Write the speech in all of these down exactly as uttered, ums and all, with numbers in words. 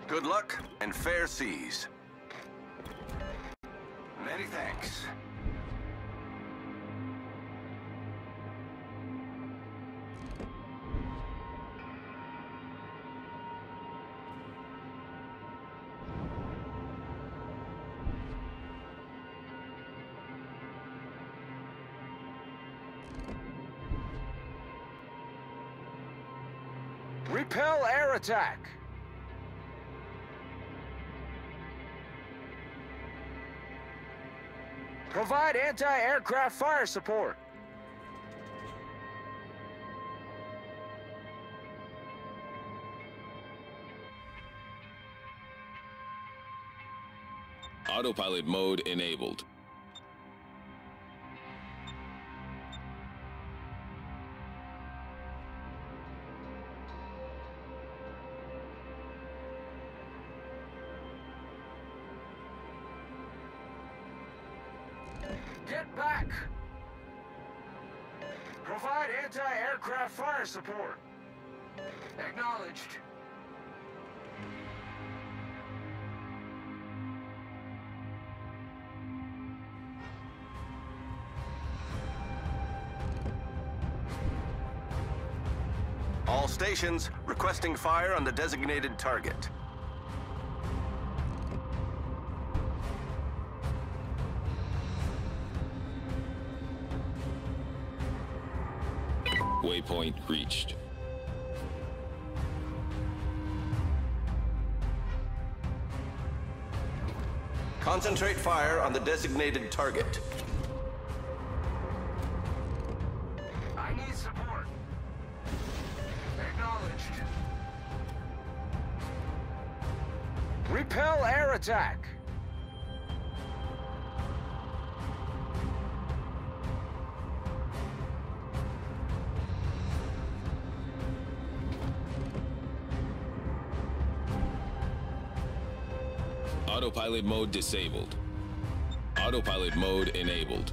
Good luck and fair seas. Many thanks. Repel air attack. Provide anti-aircraft fire support. Autopilot mode enabled. Get back! Provide anti-aircraft fire support. Acknowledged. All stations requesting fire on the designated target. Waypoint reached. Concentrate fire on the designated target. I need support. Acknowledged. Repel air attack. Autopilot mode disabled. Autopilot mode enabled.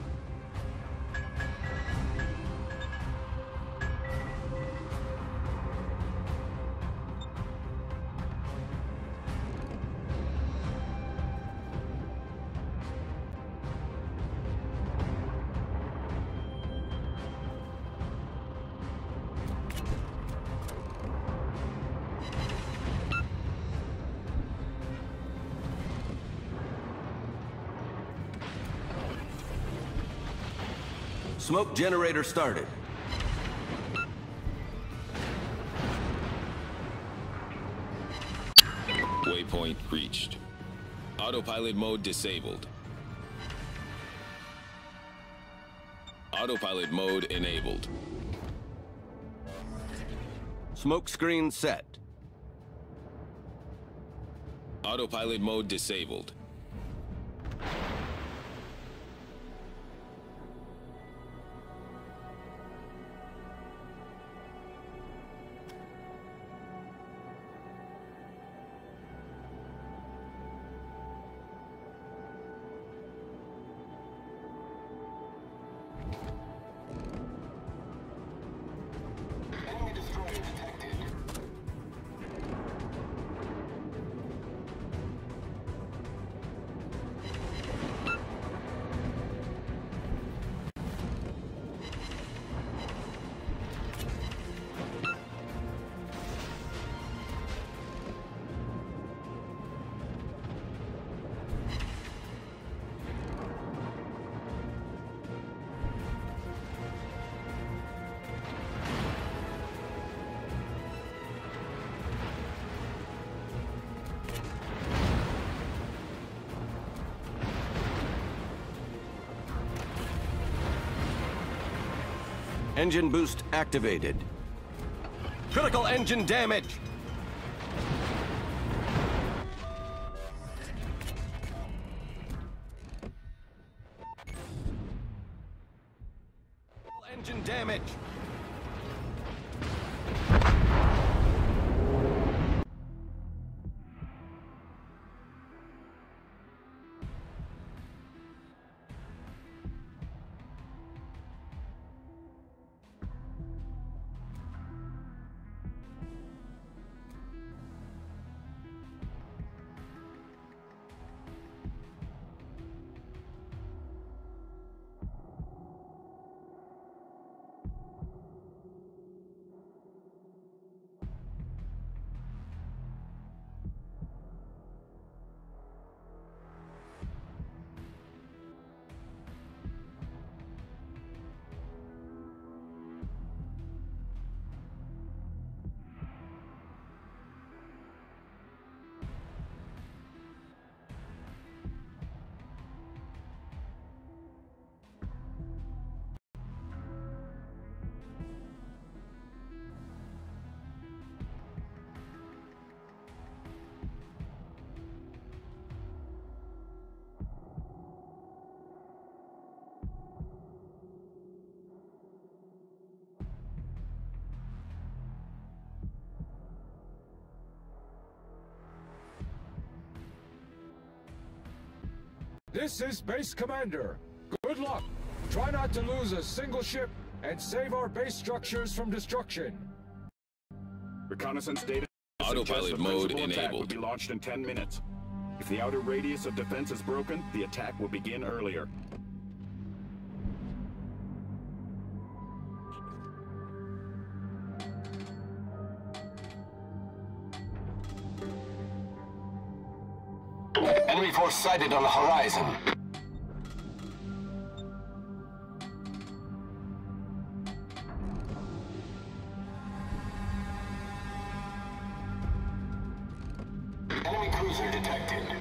Smoke generator started. Waypoint reached. Autopilot mode disabled. Autopilot mode enabled. Smoke screen set. Autopilot mode disabled. Engine boost activated. Critical engine damage! Engine damage! This is Base Commander. Good luck. Try not to lose a single ship and save our base structures from destruction. Reconnaissance data Autopilot suggests a mode principal attack will enabled. be launched in ten minutes. If the outer radius of defense is broken, the attack will begin earlier. Enemy force sighted on the horizon. Enemy cruiser detected.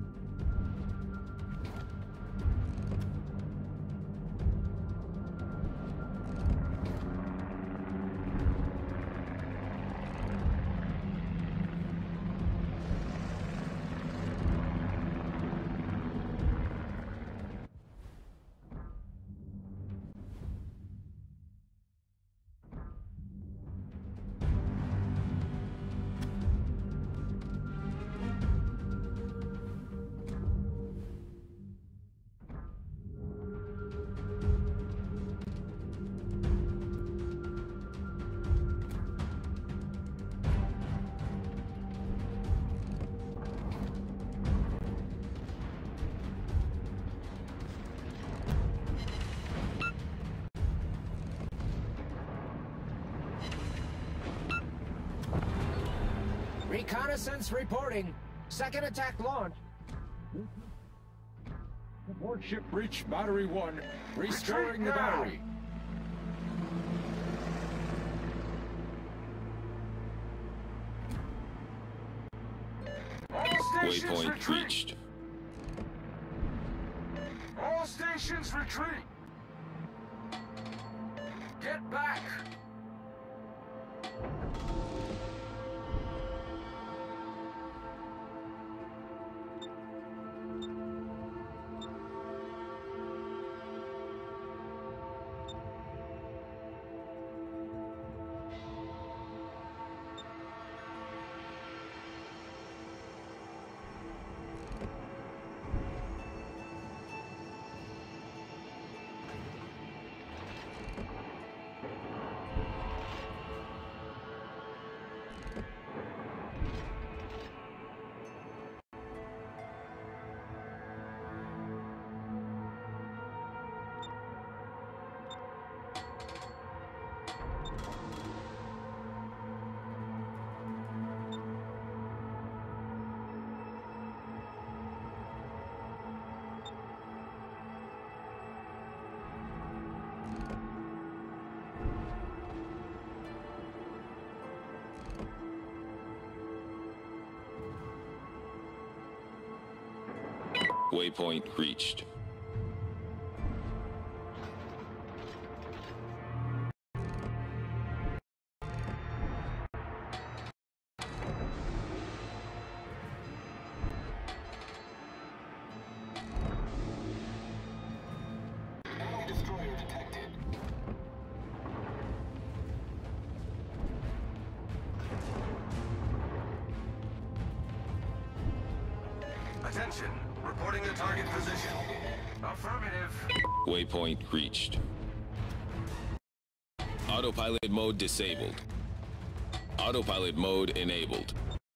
Reconnaissance reporting. Second attack launch. Warship breach battery one. Restoring the battery. All stations Waypoint retreat. reached. All stations retreat. Get back. Waypoint reached. Enemy destroyer detected. Attention. Reporting the target position. Affirmative. Waypoint reached. Autopilot mode disabled. Autopilot mode enabled.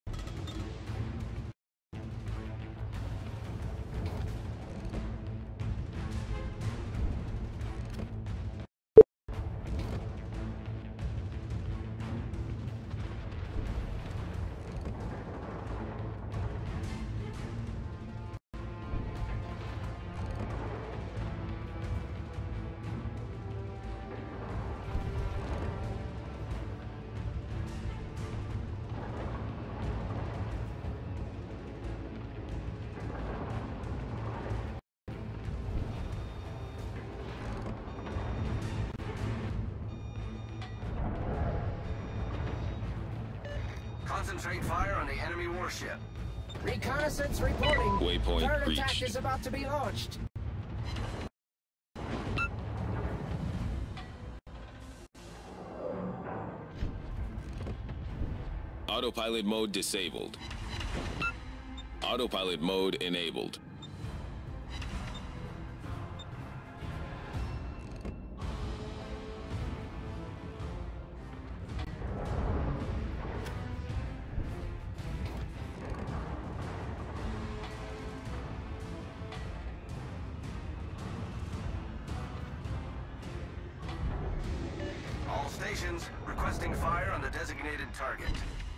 Concentrate fire on the enemy warship. Reconnaissance reporting. Waypoint Third reached. attack is about to be launched. Autopilot mode disabled. Autopilot mode enabled. stations requesting fire on the designated target.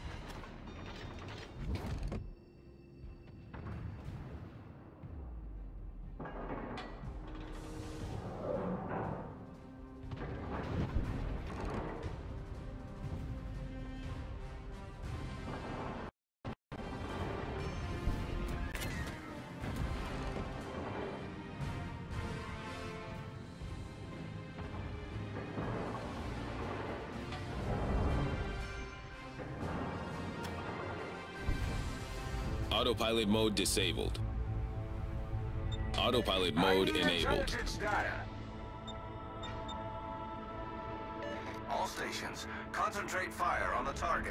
Autopilot mode disabled. Autopilot mode I need enabled. intelligence data. All stations, concentrate fire on the target.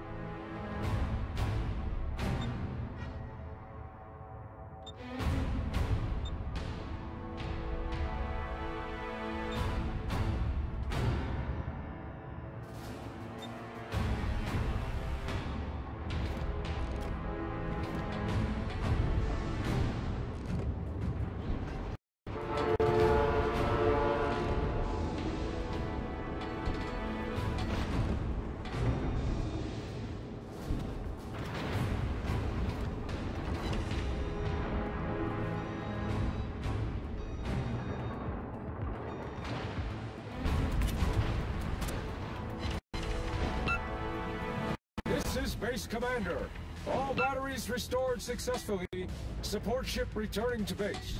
This is Base Commander. All batteries restored successfully. Support ship returning to base.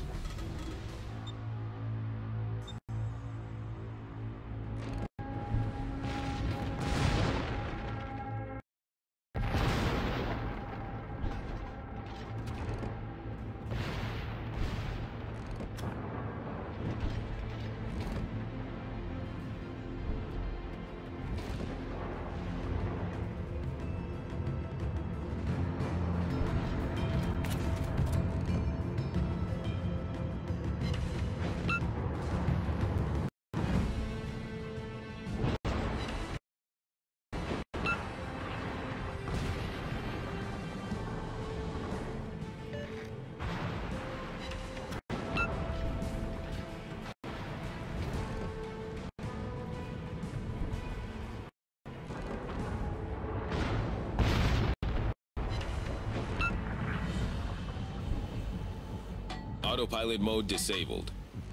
Autopilot mode disabled.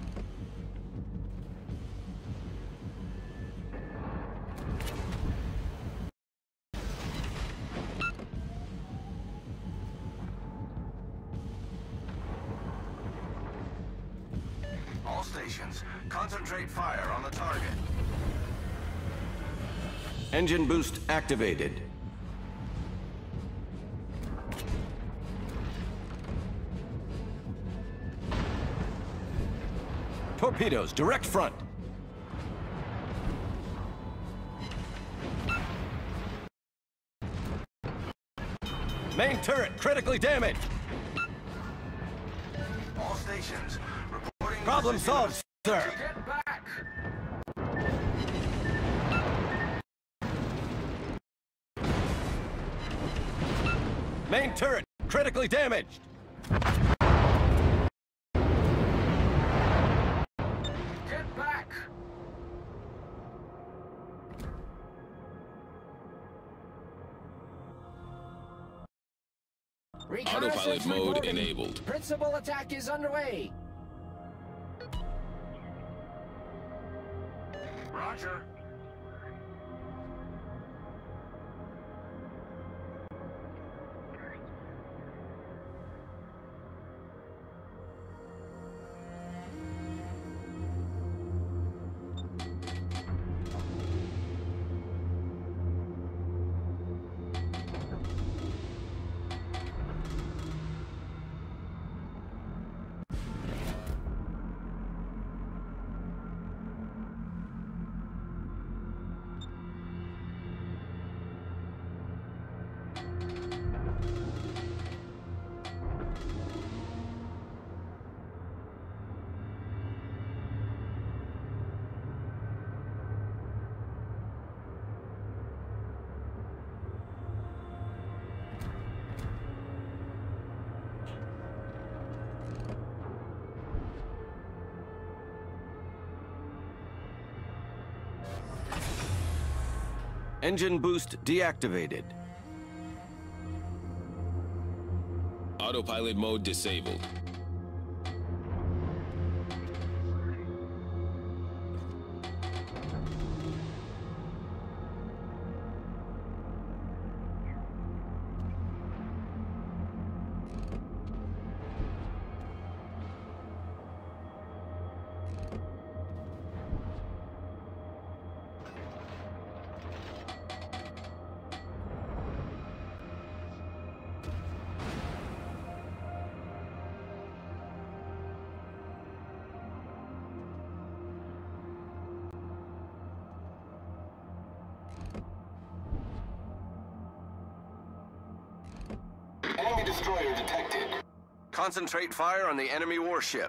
All stations, concentrate fire on the target. Engine boost activated. Torpedoes, direct front. Main turret, critically damaged. All stations, reporting... Problem solved, sir. Get back! Main turret, critically damaged. Get back! Reconnaissance Autopilot mode reporting. enabled. Principal attack is underway. Roger. Engine boost deactivated. Autopilot mode disabled. Enemy destroyer detected. Concentrate fire on the enemy warship.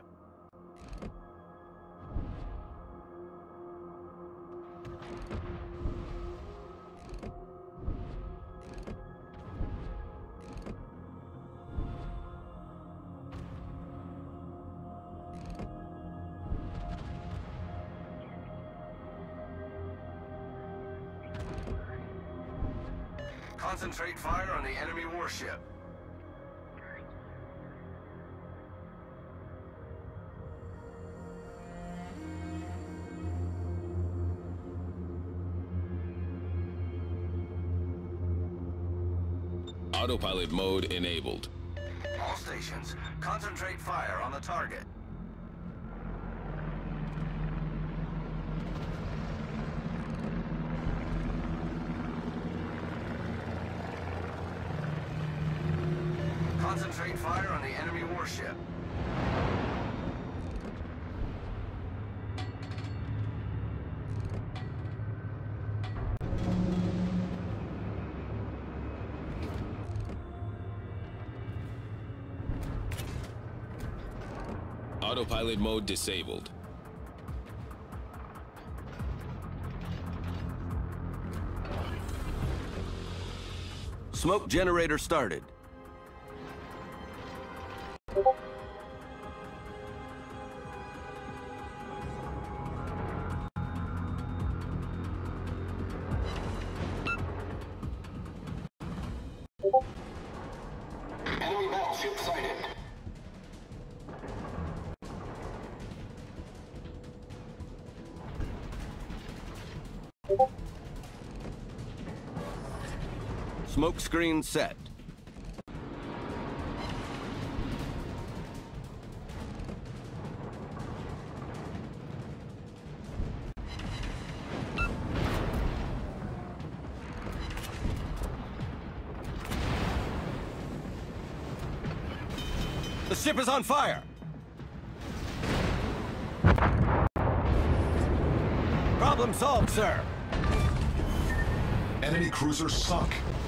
Concentrate fire on the enemy warship. Autopilot mode enabled. All stations, concentrate fire on the target. Concentrate fire on the enemy warship. Autopilot mode disabled. Smoke generator started. Enemy battleship sighted. Smoke screen set. The ship is on fire! Problem solved, sir. Enemy cruiser sunk.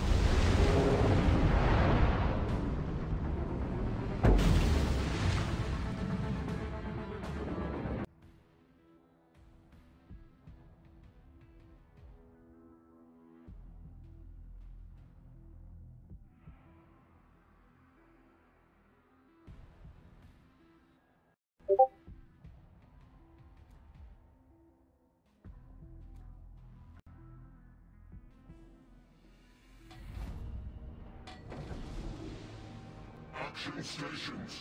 Action stations.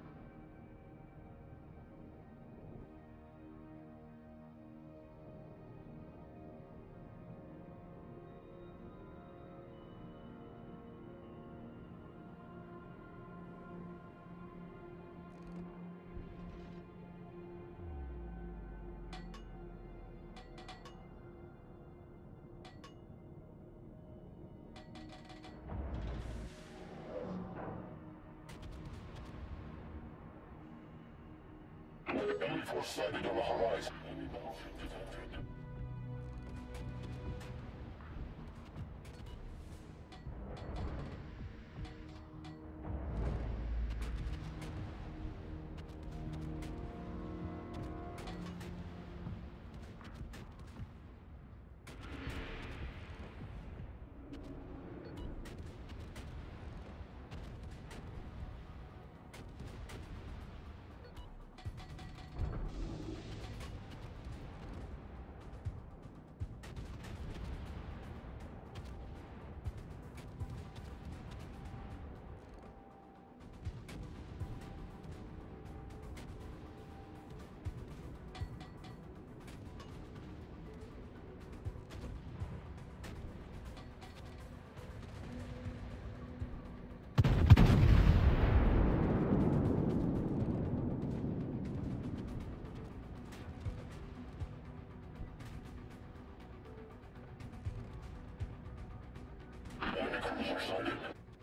Enemy force sighted on the horizon. Enemy battleship detected. cruisers are sighted.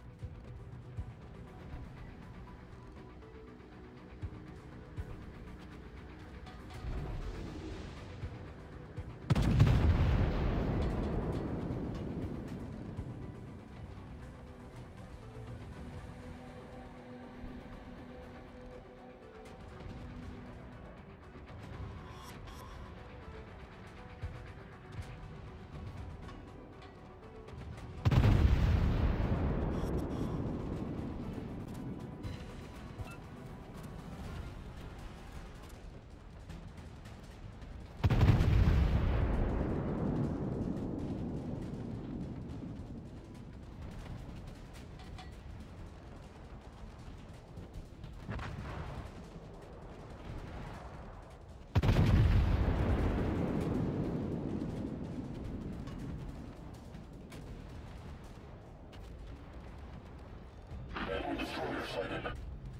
Naval destroyer sighted.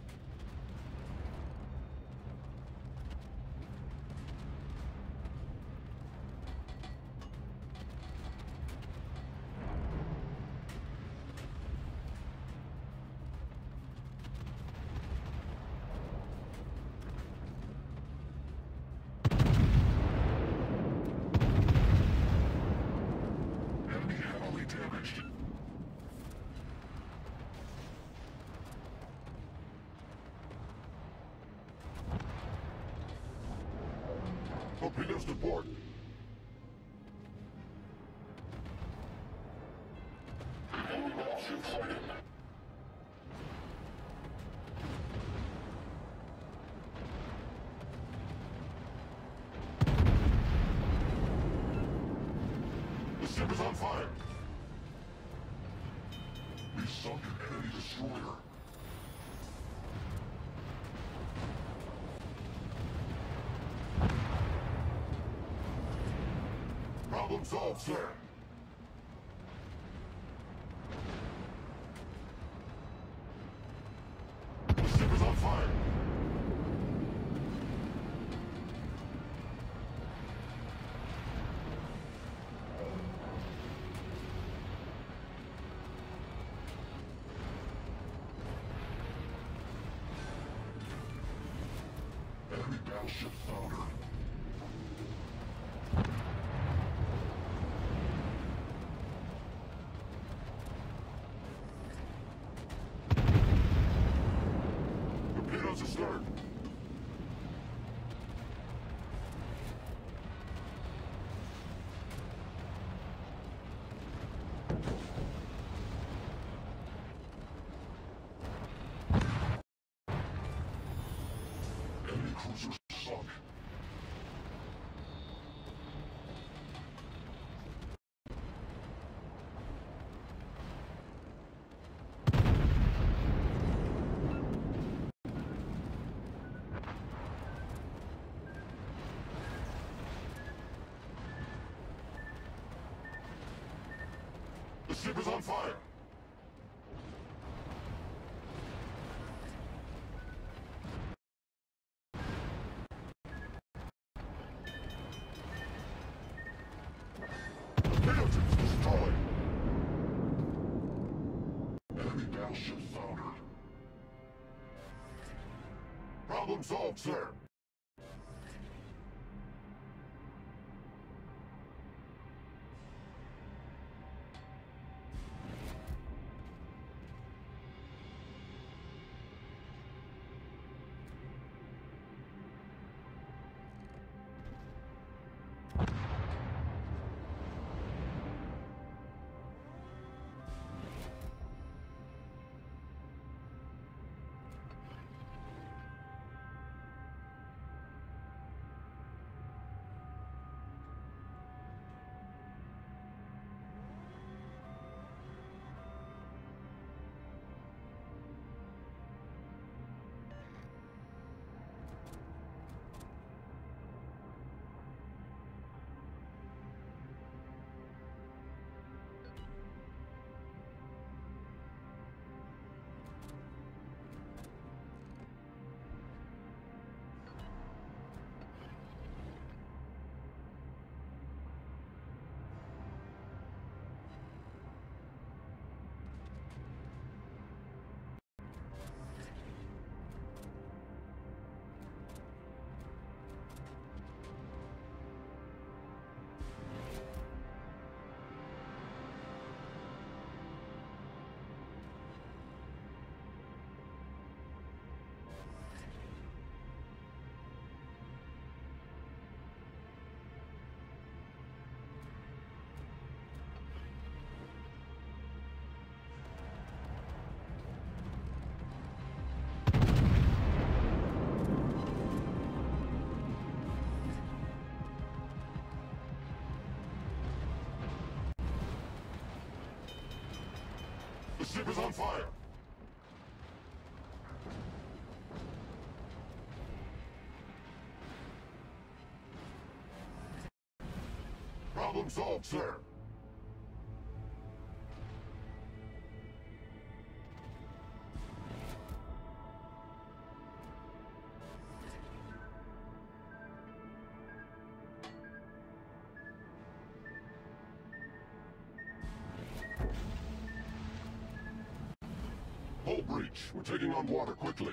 Enemy heavily damaged. Torpedoes to port. Enemy warship sighted. The ship is on fire. We sunk an enemy destroyer. Problem solved, sir. The ship is on fire. Enemy battleship foundered. Torpedoes astern. Enemy cruisers sunk. The ship is on fire. Torpedo tubes destroyed. Enemy battleship foundered. Problem solved, sir. ship is on fire! Problem solved, sir. Hull breach. We're taking on water quickly.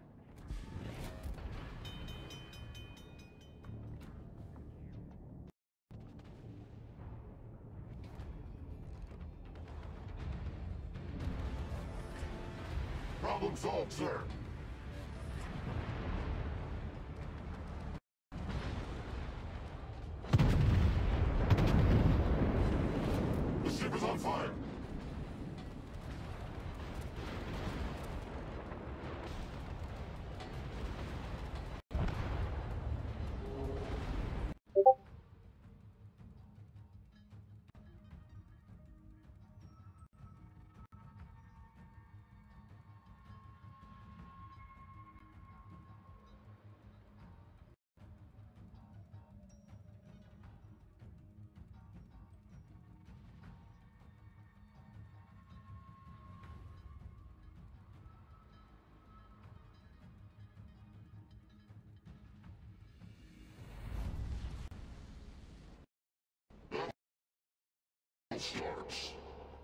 Problem solved, sir. The ship is on fire. Starts.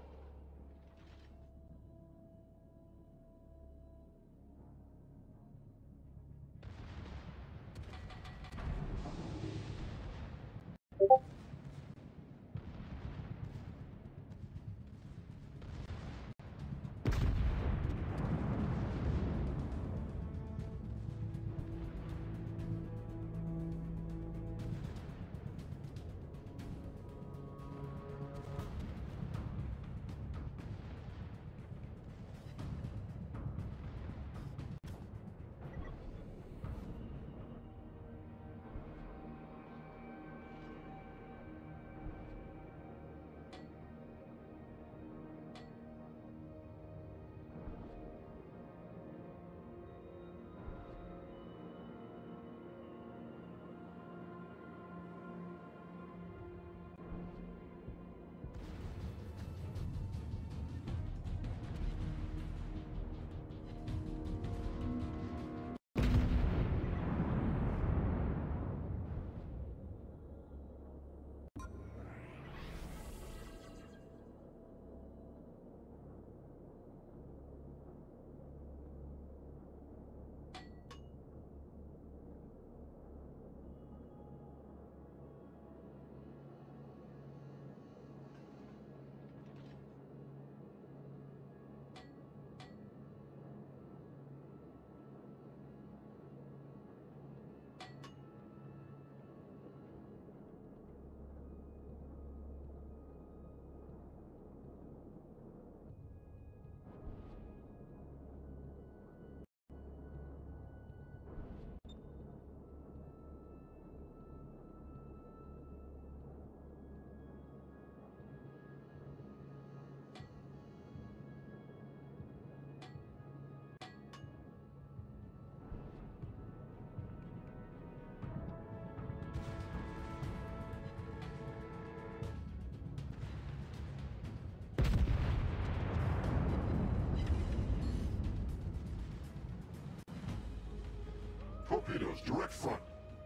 Torpedoes, direct front.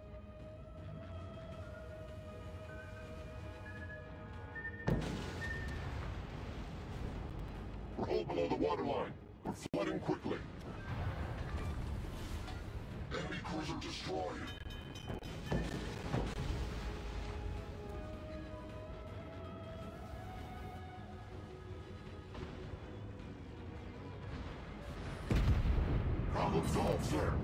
We're hull below the waterline. We're flooding quickly. Enemy cruiser destroyed. Problem solved, sir.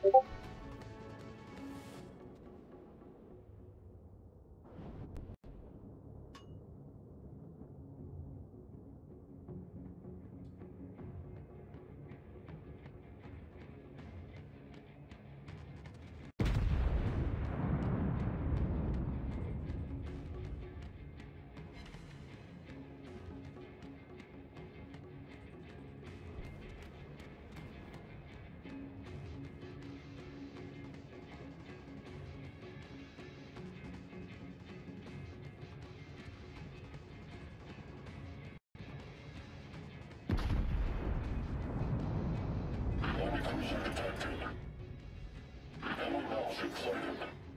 Enemy cruiser detected. Enemy battleship sighted.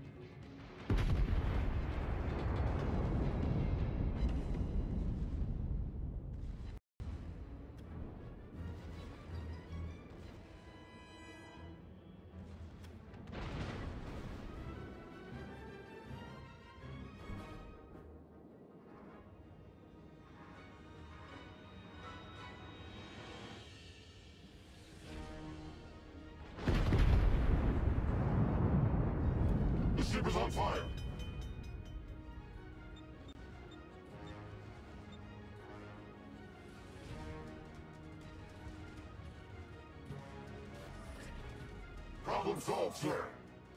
The ship is on fire. Problem solved, sir.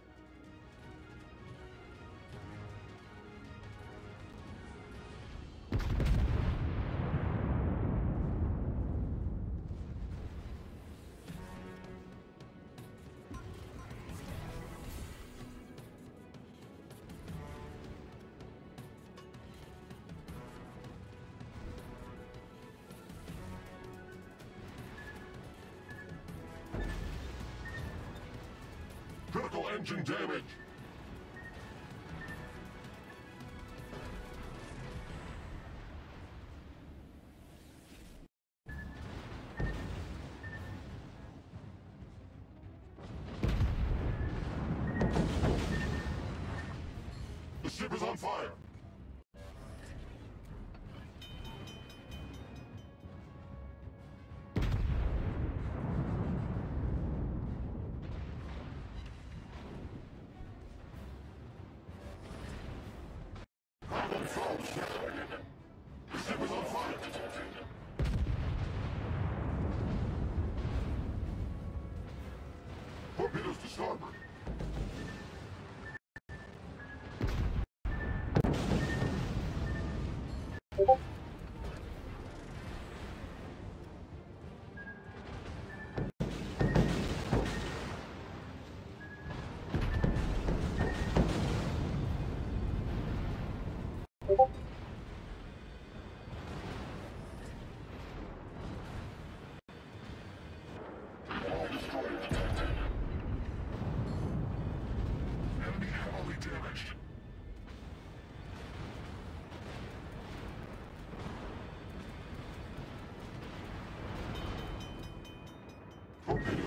Critical engine damage. The ship is on fire. Problem solved, sir. The ship is on fire. Torpedoes to starboard. Enemy destroyer detected. Enemy heavily damaged. Torpedoes